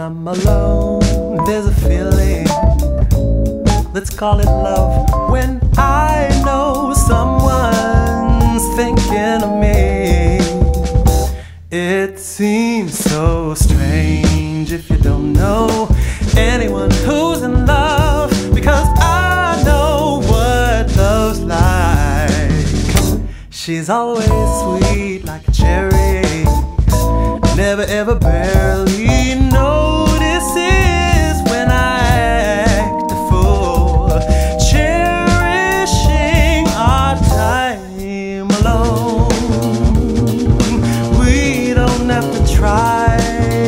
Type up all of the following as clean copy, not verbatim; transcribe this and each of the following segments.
I'm alone, there's a feeling, let's call it love. When I know someone's thinking of me, it seems so strange if you don't know anyone who's in love, because I know what love's like. She's always sweet like a cherry, never ever barely notices when I act a fool, cherishing our time alone. We don't have to try,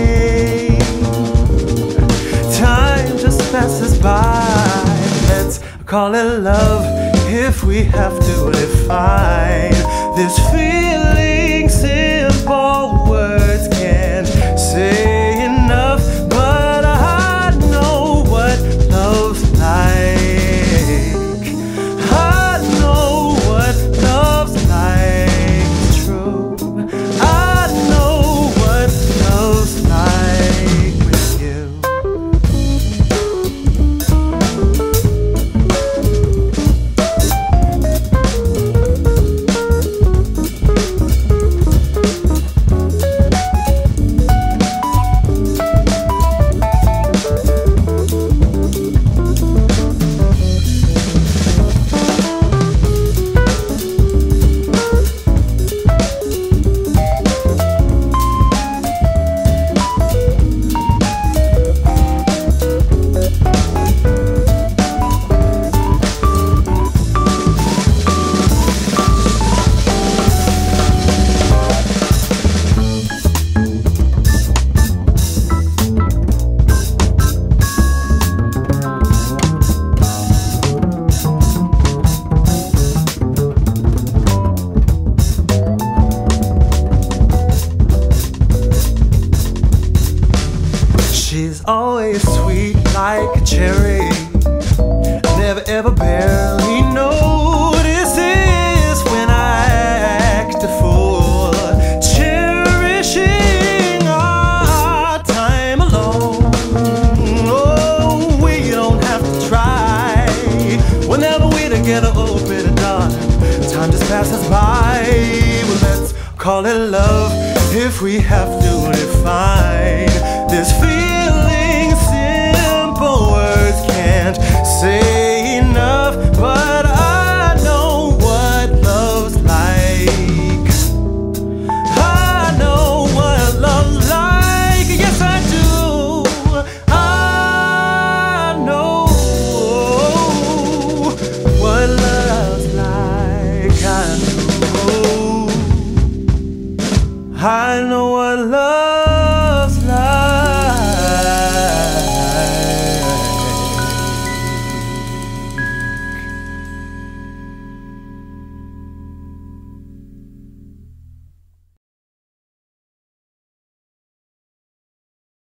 time just passes by. Let's call it love if we have to define this feeling. Simple words can't say enough, but I know what love's like. I know what love's like, it's true. I know what love's like with you. She's always sweet like a cherry, never ever barely notices when I act a fool, cherishing our time alone. Oh, we don't have to try, whenever we're together, oh pretty darling, time just passes by. Well, let's call it love if we have to define this feeling. Simple words can't say enough, but I know what love's like. I know what love's like, yes I do. I know what love's like. I know